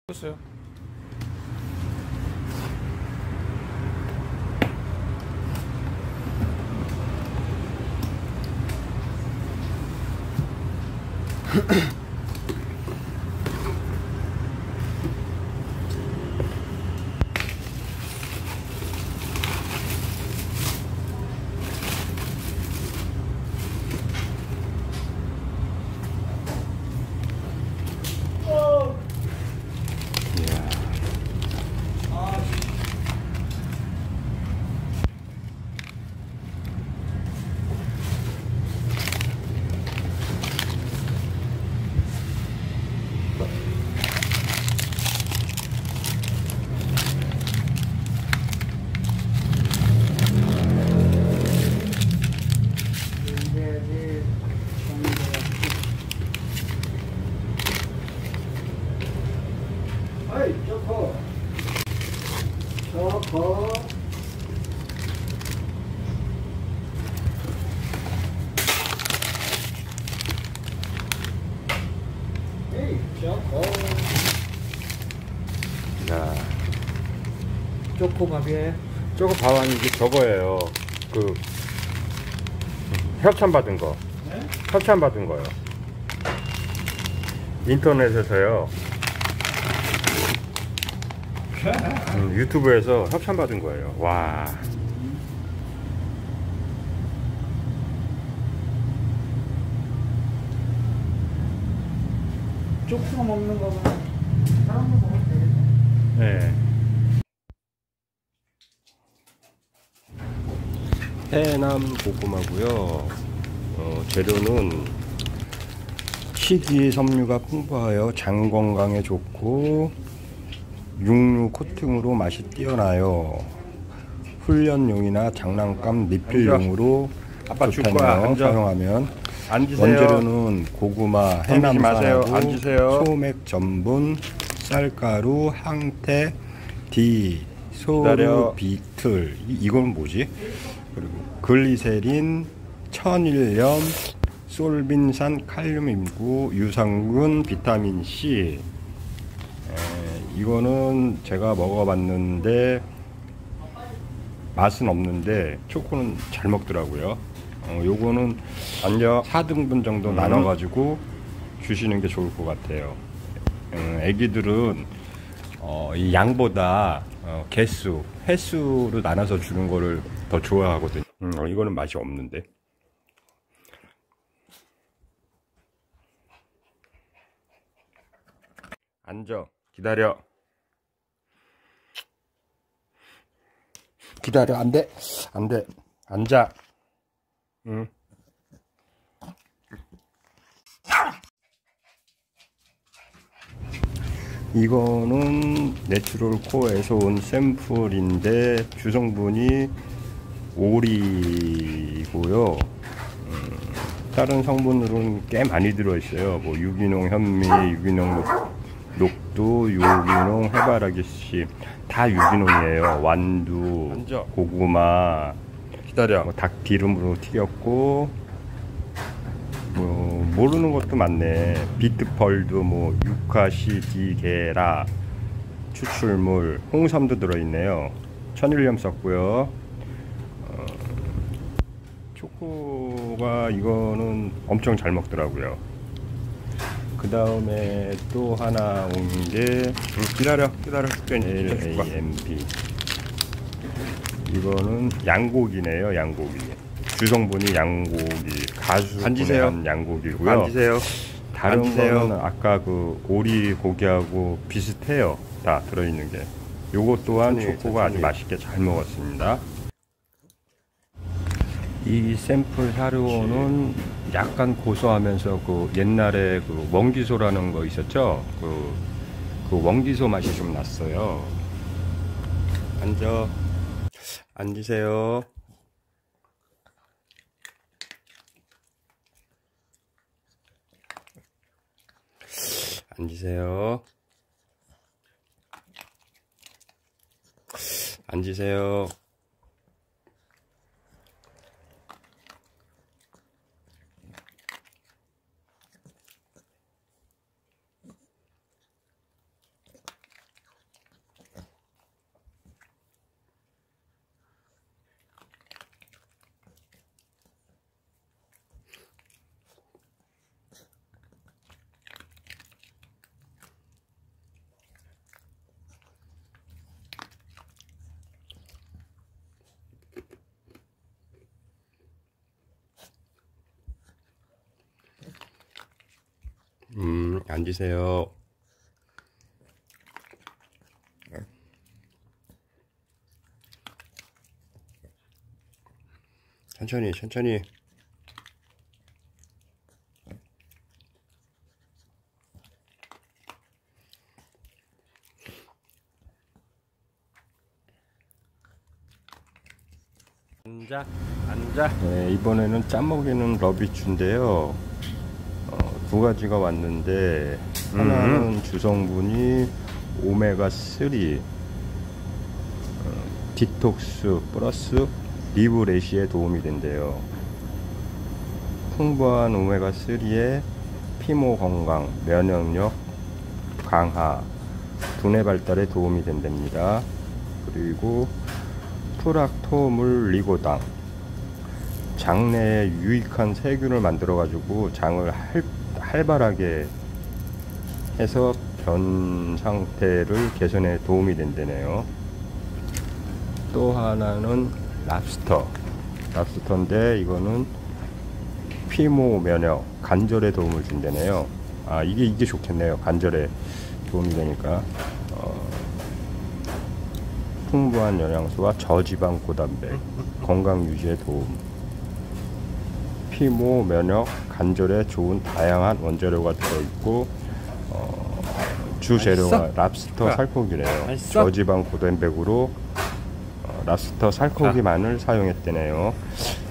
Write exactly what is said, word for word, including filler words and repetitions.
했어요. 어이, 저거. 저거. 에이, 저거. 야, 쪼꼬밥이에요? 저거 봐봐, 이게 저거예요. 그 협찬 받은 거. 네? 협찬 받은 거요. 인터넷에서요. 음, 유튜브에서 협찬 받은 거예요. 와. 쪼꼬 먹는 거보다 다른 거 먹으면 되겠네. 네. 해남 고구마고요. 어, 재료는 식이섬유가 풍부하여 장 건강에 좋고 육류 코팅으로 맛이 뛰어나요. 훈련용이나 장난감 리필용으로 아빠 줄 거야. 좋다네요. 앉아. 사용하면 앉으세요. 원재료는 고구마, 마세요. 해남산하고 앉으세요. 소맥 전분, 쌀가루, 항태, 디, 기다려. 소르, 비틀. 이, 이건 뭐지? 그리고 글리세린, 천일염, 솔빈산, 칼륨이고 유산균, 비타민 C. 에, 이거는 제가 먹어봤는데 맛은 없는데 초코는 잘 먹더라고요. 어, 요거는 앉아 사 등분 정도 음. 나눠 가지고 주시는 게 좋을 것 같아요. 음, 애기들은 어, 이 양보다 어, 개수, 횟수로 나눠서 주는 거를 더 좋아하거든요. 음, 어, 이거는 맛이 없는데. 앉아. 기다려. 기다려. 안 돼. 안 돼. 앉아. 응. 이거는 내추럴 코어에서 온 샘플인데 주성분이 오리고요. 음, 다른 성분으로는 꽤 많이 들어있어요. 뭐 유기농 현미, 유기농 녹, 녹두, 유기농 해바라기 씨, 다 유기농이에요. 완두, 앉아. 고구마, 기다려. 뭐 닭 기름으로 튀겼고, 뭐 모르는 것도 많네. 비트펄도 뭐 유카시디게라, 추출물, 홍삼도 들어있네요. 천일염 썼고요. 어, 초코가 이거는 엄청 잘 먹더라고요. 그 다음에 또 하나 온 게 기다려. 기다려. 엘에이엠피. 이거는 양고기네요. 양고기. 주성분이 양고기, 가수 앉으세요. 분해한 양고기고요. 앉으세요. 다른 앉으세요. 거는 아까 그 오리 고기하고 비슷해요. 다 들어있는 게. 요것 또한 천천히, 초코가 아주 천천히. 맛있게 잘 먹었습니다. 이 샘플 사료는 약간 고소하면서 그 옛날에 그 원기소라는 거 있었죠? 그, 그 원기소 맛이 좀 났어요. 앉아. 앉으세요. 앉으세요. 앉으세요. 앉으세요. 천천히 천천히. 앉아, 앉아. 네, 이번에는 짬먹이는 러비추인데요. 어, 두 가지가 왔는데 하나는 음. 주성분이 오메가삼 어, 디톡스 플러스 리브레시에 도움이 된대요. 풍부한 오메가삼에 피모 건강, 면역력 강화, 두뇌 발달에 도움이 된답니다. 그리고 프락토물 리고당, 장내에 유익한 세균을 만들어 가지고 장을 할, 활발하게 해서 변 상태를 개선에 도움이 된다네요. 또 하나는 랍스터 랍스터인데 이거는 피모 면역, 관절에 도움을 준다네요. 아, 이게 이게 좋겠네요. 관절에 도움이 되니까. 어, 풍부한 영양소와 저지방 고단백, 건강 유지에 도움. 피모 면역, 관절에 좋은 다양한 원재료가 들어있고, 어, 주 재료가 랍스터 살코기래요. 맛있어? 저지방 고단백으로 어, 랍스터 살코기만을 사용했대네요.